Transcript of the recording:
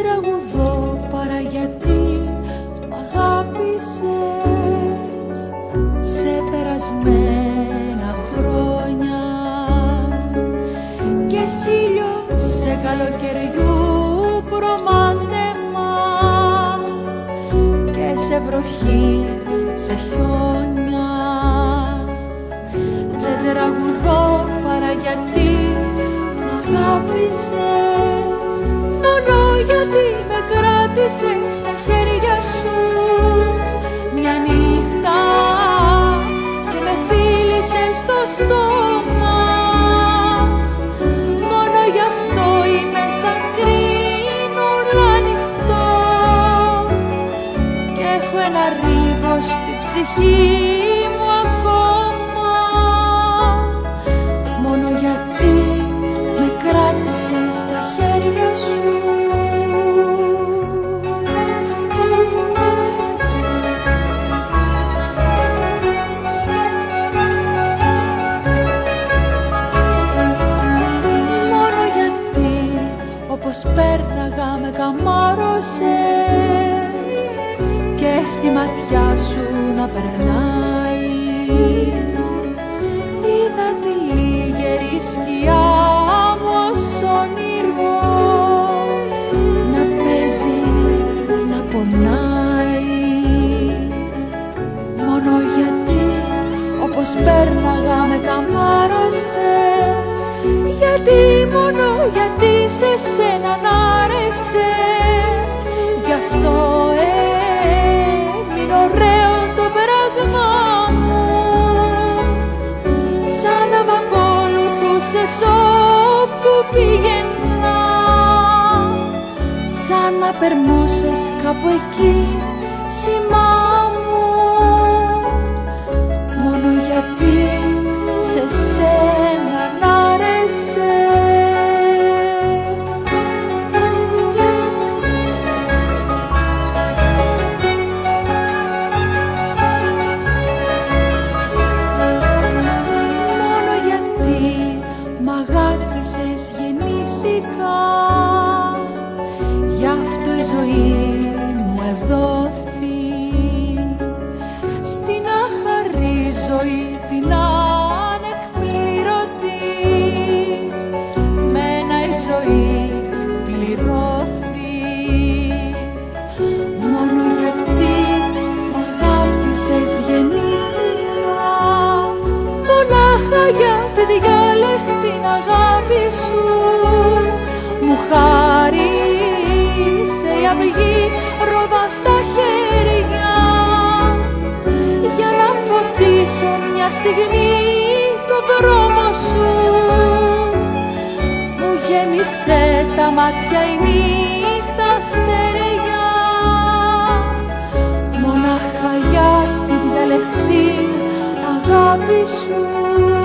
τραγουδώ παρά γιατί μ' αγάπησες σε περασμένα χρόνια και σήλιο σε καλοκαιριού προμάντεμα και σε βροχή, σε χιόνια. Δεν τραγουδώ παρά γιατί μ' αγάπησες, μόνο γιατί με κράτησες στα χέρια σου μια νύχτα και με φίλησες στο στόμα. Μόνο γι' αυτό είμαι σαν κρίνουλα ανοιχτό και έχω ένα ρίγο στην ψυχή μου ακόμα, μόνο γιατί με κράτησες στα χέρια σου. Μόνο γιατί όπως πέρναγα με καμάρωσες και στη ματιά σου να περνάει, είδα τη λίγερη σκιά μου ως όνειρο να παίζει, να πονάει. Μόνο γιατί όπως πέρναγα με καμάρωσες, γιατί, μόνο γιατί σε σένα να άρεσε, γι' αυτό έμεινε ωραίο το πέρασμά μου, σαν να μ' ακολουθούσες όπου πήγαινα, σαν να περνούσες κάπου εκεί σήμα μου, μόνο γιατί σε σένα να άρεσε. Μόνο γιατί μ' αγάπησες γεννήθηκα, γι' αυτό η ζωή μου εδόθη, στην άχαρη ζωή την ανεκπληρωτή, μένα η ζωή πληρώθη. Μόνο γιατί μ' αγάπησες γεννήθηκα, μονάχα για τη διάλεκτη αγάπη σου μου χάρισε η αυγή ρόδα στα χέρια, για να φωτίσω μια στιγμή το δρόμο σου. Μου γέμισε τα μάτια η νύχτα αστέρια, μονάχα για τη διαλεκτή αγάπη σου.